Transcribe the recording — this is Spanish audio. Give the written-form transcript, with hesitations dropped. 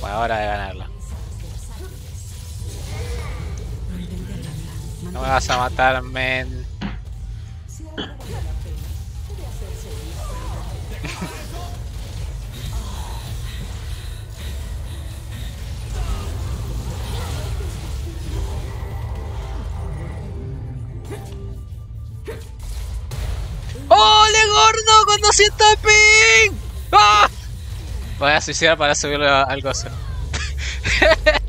Bueno, hora de ganarla. No me vas a matar, men. ¡Ole, gordo! ¡Con 200 ping! ¡Ah! Voy a suicidar para subirlo al gozo.